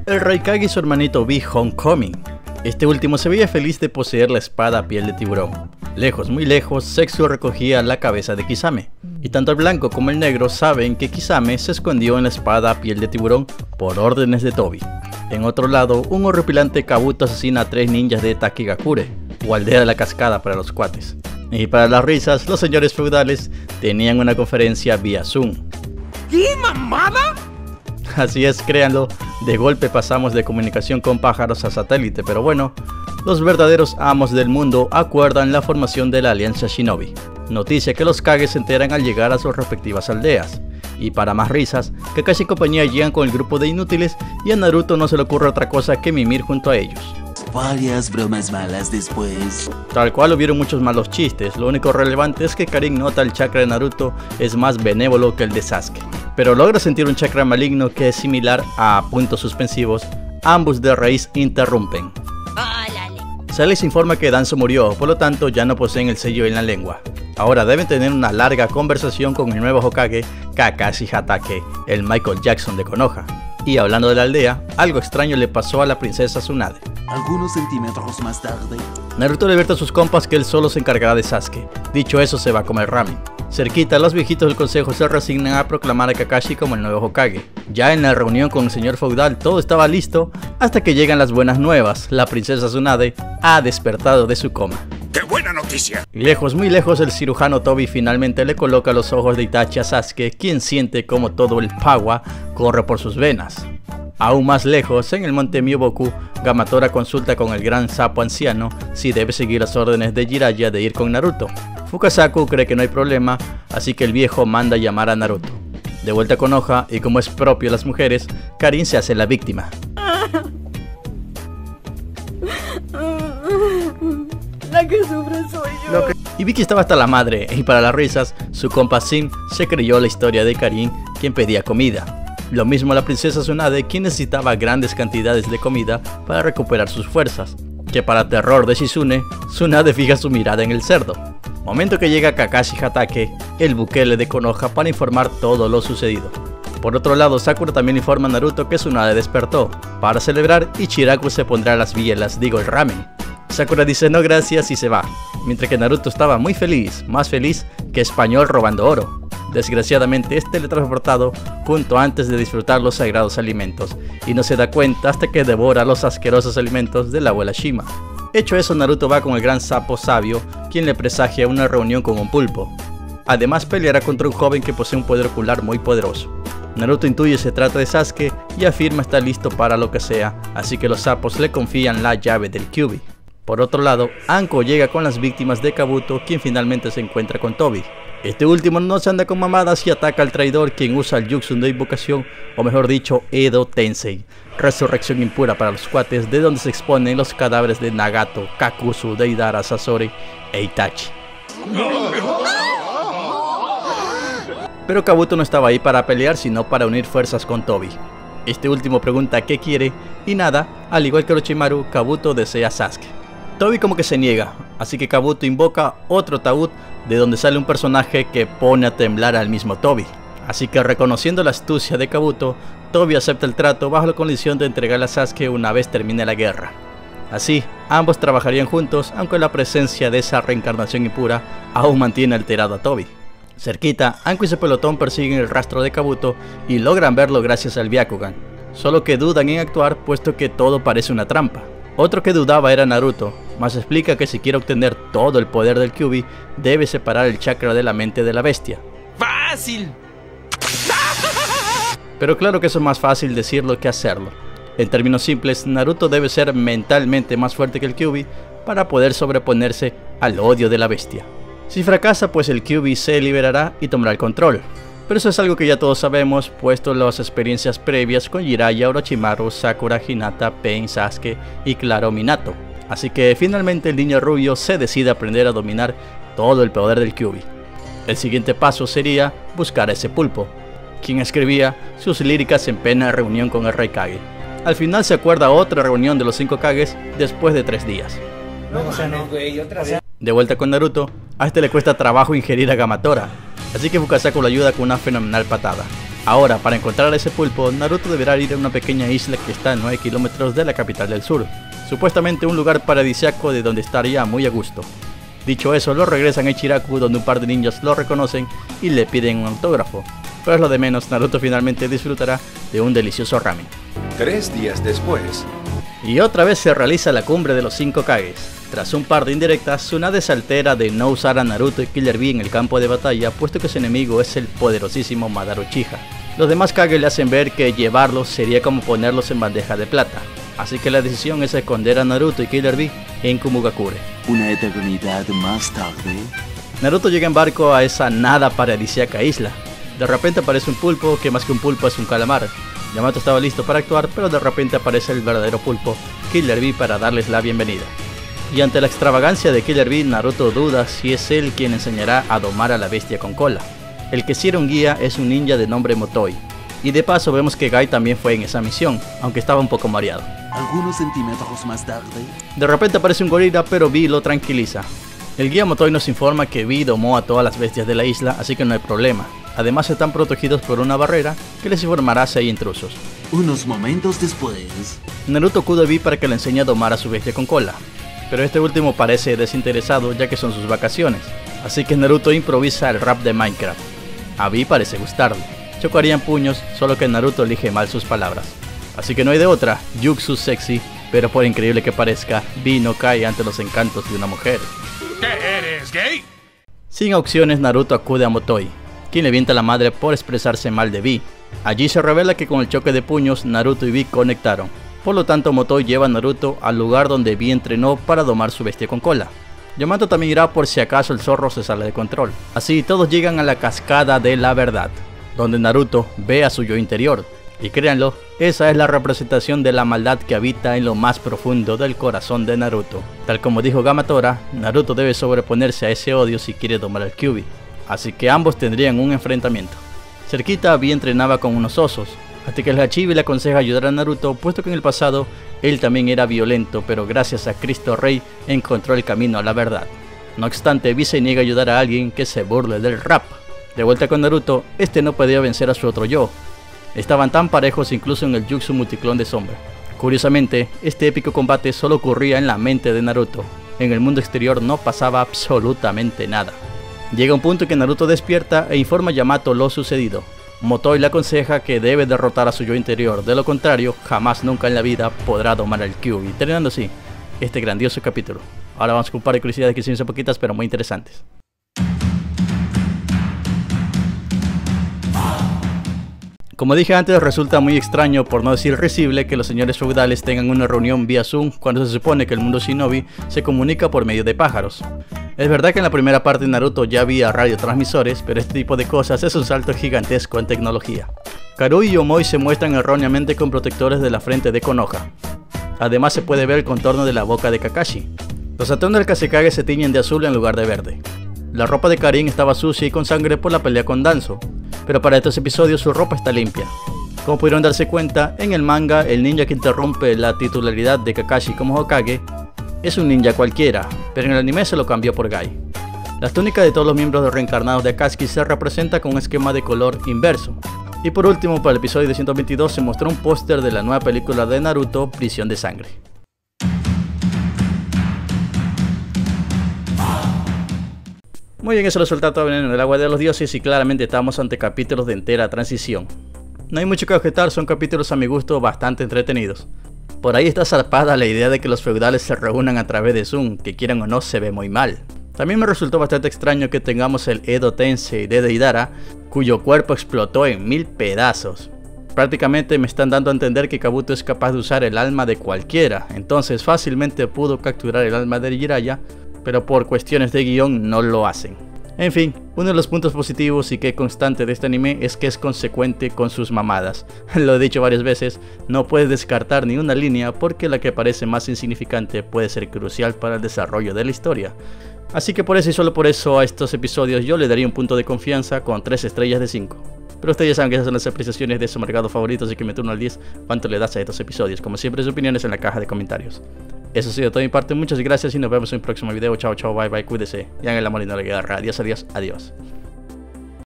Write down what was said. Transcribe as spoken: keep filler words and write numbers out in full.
El Raikage y su hermanito vi Homecoming. Este último se veía feliz de poseer la espada a piel de tiburón. Lejos, muy lejos, Sexo recogía la cabeza de Kisame. Y tanto el blanco como el negro saben que Kisame se escondió en la espada a piel de tiburón por órdenes de Tobi. En otro lado, un horripilante Kabuto asesina a tres ninjas de Takigakure, o aldea de la cascada para los cuates. Y para las risas, los señores feudales tenían una conferencia vía Zoom. ¿Qué mamada? Así es, créanlo, de golpe pasamos de comunicación con pájaros a satélite, pero bueno, los verdaderos amos del mundo acuerdan la formación de la Alianza Shinobi. Noticia que los Kage se enteran al llegar a sus respectivas aldeas. Y para más risas, Kakashi y compañía llegan con el grupo de inútiles y a Naruto no se le ocurre otra cosa que mimir junto a ellos. Varias bromas malas después. Tal cual hubieron muchos malos chistes, lo único relevante es que Karin nota el chakra de Naruto es más benévolo que el de Sasuke. Pero logra sentir un chakra maligno que es similar a puntos suspensivos, ambos de raíz interrumpen. Se les informa que Danzo murió, por lo tanto ya no poseen el sello en la lengua. Ahora deben tener una larga conversación con el nuevo Hokage, Kakashi Hatake, el Michael Jackson de Konoha. Y hablando de la aldea, algo extraño le pasó a la princesa Tsunade. Algunos centímetros más tarde, Naruto le advierte a sus compas que él solo se encargará de Sasuke. Dicho eso, se va a comer ramen. Cerquita, los viejitos del consejo se resignan a proclamar a Kakashi como el nuevo Hokage. Ya en la reunión con el señor feudal todo estaba listo, hasta que llegan las buenas nuevas. La princesa Tsunade ha despertado de su coma. ¡Qué buena noticia! Y lejos, muy lejos, el cirujano Tobi finalmente le coloca los ojos de Itachi a Sasuke, quien siente como todo el Pawa corre por sus venas. Aún más lejos, en el monte Myoboku, Gamatora consulta con el gran sapo anciano si debe seguir las órdenes de Jiraiya de ir con Naruto. Fukasaku cree que no hay problema, así que el viejo manda llamar a Naruto. De vuelta con Konoha, y como es propio de las mujeres, Karin se hace la víctima. La que sufre soy yo. Y Vicky estaba hasta la madre, y para las risas, su compa Sim se creyó la historia de Karin, quien pedía comida. Lo mismo la princesa Tsunade, quien necesitaba grandes cantidades de comida para recuperar sus fuerzas, que para terror de Shizune, Tsunade fija su mirada en el cerdo. Momento que llega Kakashi Hatake, el Bukele de Konoha, para informar todo lo sucedido. Por otro lado, Sakura también informa a Naruto que Tsunade despertó. Para celebrar, Ichiraku se pondrá las bielas, digo el ramen. Sakura dice no gracias y se va, mientras que Naruto estaba muy feliz, más feliz que español robando oro. Desgraciadamente es teletransportado junto antes de disfrutar los sagrados alimentos, y no se da cuenta hasta que devora los asquerosos alimentos de la abuela Shima. Hecho eso, Naruto va con el gran sapo sabio, quien le presagia una reunión con un pulpo. Además peleará contra un joven que posee un poder ocular muy poderoso. Naruto intuye se trata de Sasuke y afirma estar listo para lo que sea, así que los sapos le confían la llave del Kyuubi. Por otro lado, Anko llega con las víctimas de Kabuto, quien finalmente se encuentra con Tobi. Este último no se anda con mamadas y ataca al traidor, quien usa el Jutsu de invocación, o mejor dicho, Edo Tensei, resurrección impura para los cuates, de donde se exponen los cadáveres de Nagato, Kakuzu, Deidara, Sasori e Itachi. Pero Kabuto no estaba ahí para pelear, sino para unir fuerzas con Tobi. Este último pregunta qué quiere, y nada, al igual que Orochimaru, Kabuto desea a Sasuke. Tobi como que se niega, así que Kabuto invoca otro ataúd de donde sale un personaje que pone a temblar al mismo Tobi. Así que reconociendo la astucia de Kabuto, Tobi acepta el trato bajo la condición de entregarle a Sasuke una vez termine la guerra. Así, ambos trabajarían juntos, aunque la presencia de esa reencarnación impura aún mantiene alterado a Tobi. Cerquita, Anko y su pelotón persiguen el rastro de Kabuto y logran verlo gracias al Byakugan, solo que dudan en actuar puesto que todo parece una trampa. Otro que dudaba era Naruto, mas explica que si quiere obtener todo el poder del Kyuubi, debe separar el chakra de la mente de la bestia. ¡Fácil! Pero claro que eso es más fácil decirlo que hacerlo. En términos simples, Naruto debe ser mentalmente más fuerte que el Kyuubi para poder sobreponerse al odio de la bestia. Si fracasa, pues el Kyuubi se liberará y tomará el control. Pero eso es algo que ya todos sabemos, puesto las experiencias previas con Jiraiya, Orochimaru, Sakura, Hinata, Pain, Sasuke y claro Minato. Así que finalmente el niño rubio se decide a aprender a dominar todo el poder del Kyuubi. El siguiente paso sería buscar a ese pulpo, quien escribía sus líricas en plena reunión con el Raikage. Al final se acuerda otra reunión de los cinco Kages después de tres días. De vuelta con Naruto, a este le cuesta trabajo ingerir a Gamatora, así que Fukasaku lo ayuda con una fenomenal patada. Ahora, para encontrar a ese pulpo, Naruto deberá ir a una pequeña isla que está a nueve kilómetros de la capital del sur, supuestamente un lugar paradisíaco de donde estaría muy a gusto. Dicho eso, lo regresan a Ichiraku, donde un par de ninjas lo reconocen y le piden un autógrafo. Pero es lo de menos, Naruto finalmente disfrutará de un delicioso ramen. Tres días después. Y otra vez se realiza la cumbre de los cinco Kages. Tras un par de indirectas, Tsunade se altera de no usar a Naruto y Killer Bee en el campo de batalla, puesto que su enemigo es el poderosísimo Madara Uchiha. Los demás Kage le hacen ver que llevarlos sería como ponerlos en bandeja de plata, así que la decisión es esconder a Naruto y Killer Bee en Kumogakure. Una eternidad más tarde. Naruto llega en barco a esa nada paradisíaca isla. De repente aparece un pulpo, que más que un pulpo es un calamar. Yamato estaba listo para actuar, pero de repente aparece el verdadero pulpo, Killer Bee, para darles la bienvenida. Y ante la extravagancia de Killer Bee, Naruto duda si es él quien enseñará a domar a la bestia con cola. El que sí era un guía es un ninja de nombre Motoi. Y de paso vemos que Guy también fue en esa misión, aunque estaba un poco mareado. Algunos centímetros más tarde. De repente aparece un gorila, pero Bee lo tranquiliza. El guía Motoi nos informa que Bee domó a todas las bestias de la isla, así que no hay problema. Además están protegidos por una barrera que les informará si hay intrusos. Unos momentos después. Naruto acude a Bee para que le enseñe a domar a su bestia con cola, pero este último parece desinteresado ya que son sus vacaciones, así que Naruto improvisa el rap de Minecraft. A Bee parece gustarle, chocarían puños, solo que Naruto elige mal sus palabras. Así que no hay de otra, Jutsu sexy, pero por increíble que parezca, Bee no cae ante los encantos de una mujer. ¿Qué eres, gay? Sin opciones, Naruto acude a Motoi, quien le vienta a la madre por expresarse mal de Bee. Allí se revela que con el choque de puños, Naruto y Bee conectaron. Por lo tanto, Motoi lleva a Naruto al lugar donde Bee entrenó para domar su bestia con cola. Yamato también irá por si acaso el zorro se sale de control. Así todos llegan a la cascada de la verdad, donde Naruto ve a su yo interior. Y créanlo, esa es la representación de la maldad que habita en lo más profundo del corazón de Naruto. Tal como dijo Gamatora, Naruto debe sobreponerse a ese odio si quiere domar al Kyuubi. Así que ambos tendrían un enfrentamiento. Cerquita, Bee entrenaba con unos osos, así que el Hachibi le aconseja ayudar a Naruto, puesto que en el pasado él también era violento, pero gracias a Cristo Rey encontró el camino a la verdad. No obstante, Bee se niega a ayudar a alguien que se burle del rap. De vuelta con Naruto, este no podía vencer a su otro yo. Estaban tan parejos incluso en el Jutsu Multiclón de Sombra. Curiosamente, este épico combate solo ocurría en la mente de Naruto. En el mundo exterior no pasaba absolutamente nada. Llega un punto en que Naruto despierta e informa a Yamato lo sucedido. Motoi le aconseja que debe derrotar a su yo interior, de lo contrario, jamás nunca en la vida podrá domar al Kyuubi, terminando así este grandioso capítulo. Ahora vamos con un par de curiosidades que sí son poquitas pero muy interesantes. Como dije antes, resulta muy extraño, por no decir risible, que los señores feudales tengan una reunión vía Zoom cuando se supone que el mundo shinobi se comunica por medio de pájaros. Es verdad que en la primera parte de Naruto ya había radiotransmisores, pero este tipo de cosas es un salto gigantesco en tecnología. Karui y Omoi se muestran erróneamente con protectores de la frente de Konoha. Además se puede ver el contorno de la boca de Kakashi. Los atuendos del Kazekage se tiñen de azul en lugar de verde. La ropa de Karin estaba sucia y con sangre por la pelea con Danzo, pero para estos episodios su ropa está limpia. Como pudieron darse cuenta, en el manga el ninja que interrumpe la titularidad de Kakashi como Hokage es un ninja cualquiera, pero en el anime se lo cambió por Guy. Las túnicas de todos los miembros reencarnados de Akatsuki se representa con un esquema de color inverso. Y por último, para el episodio ciento veintidós se mostró un póster de la nueva película de Naruto, Prisión de Sangre. Muy bien, eso resulta todo veneno en el agua de los dioses y claramente estamos ante capítulos de entera transición. No hay mucho que objetar, son capítulos a mi gusto bastante entretenidos. Por ahí está zarpada la idea de que los feudales se reúnan a través de Zoom, que quieran o no se ve muy mal. También me resultó bastante extraño que tengamos el Edo Tensei de Deidara, cuyo cuerpo explotó en mil pedazos. Prácticamente me están dando a entender que Kabuto es capaz de usar el alma de cualquiera, entonces fácilmente pudo capturar el alma de Jiraiya, pero por cuestiones de guión no lo hacen. En fin, uno de los puntos positivos y que es constante de este anime es que es consecuente con sus mamadas. Lo he dicho varias veces, no puedes descartar ni una línea porque la que parece más insignificante puede ser crucial para el desarrollo de la historia. Así que por eso y solo por eso a estos episodios yo le daría un punto de confianza con tres estrellas de cinco. Pero ustedes ya saben que esas son las apreciaciones de su mercado favorito, así que me turno al diez cuánto le das a estos episodios. Como siempre, sus opiniones en la caja de comentarios. Eso ha sido todo de mi parte, muchas gracias y nos vemos en un próximo video. Chao, chao, bye, bye, cuídese. Y hagan el amor y no la guerra. Adiós, adiós, adiós.